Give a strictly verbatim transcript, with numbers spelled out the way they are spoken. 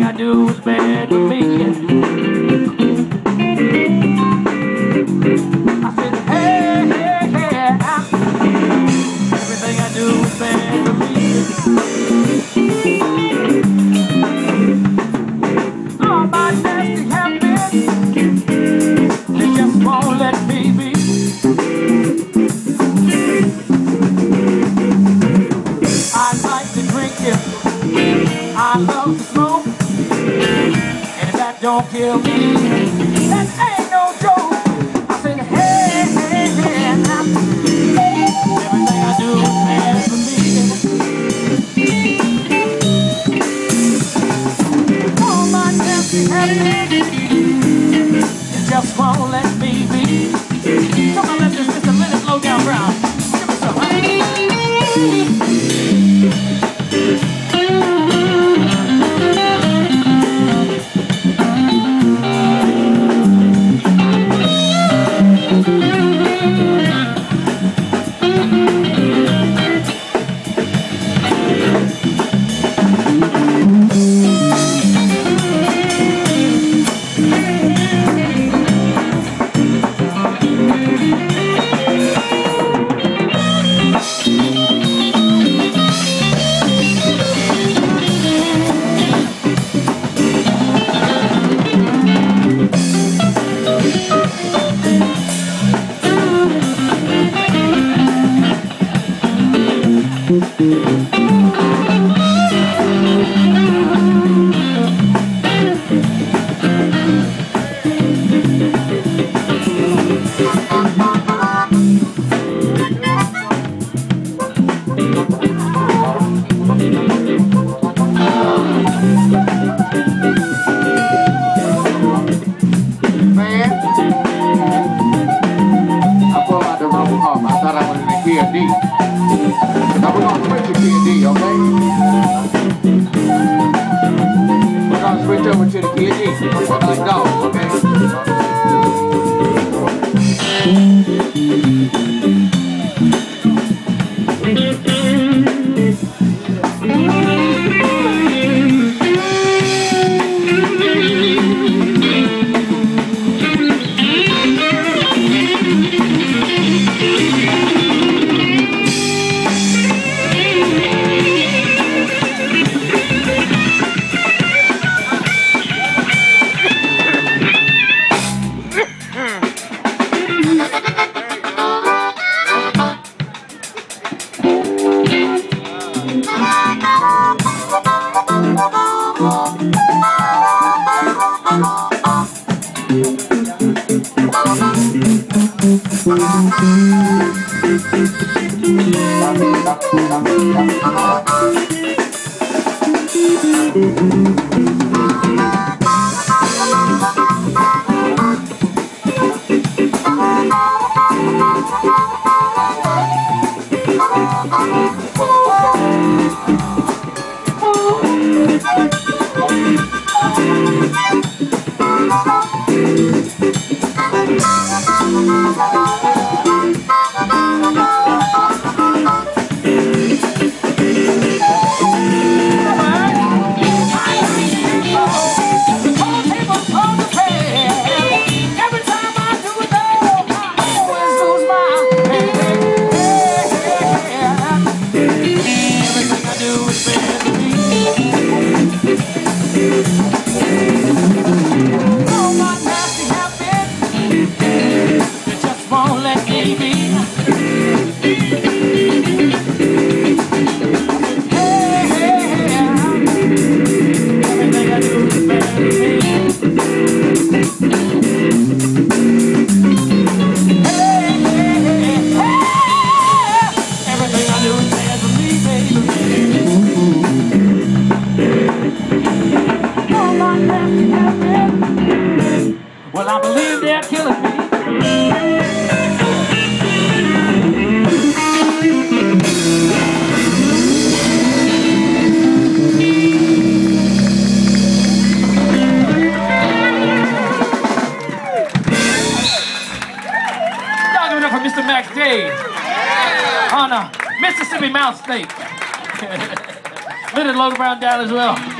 I do is bad to me. I said, hey, hey, hey, everything I do is bad to me. All my nasty habits, they just won't let me be. I like to drink it, I love to smoke, and if that don't kill me, that ain't no joke. I said, hey, hey, hey, now, everything I do is bad for me. All my nasty habits, it just won't let me be. So I'm gonna let this just a minute slow down, Brown. Give me some, huh? Now we're going to switch to K and D, okay? We're going to switch over to the K and D. Like dogs, okay? Well, I believe they're killing me. Y'all give it up for Mister Max Dave on uh, Mississippi Mountain State. Little Logan Brown down as well.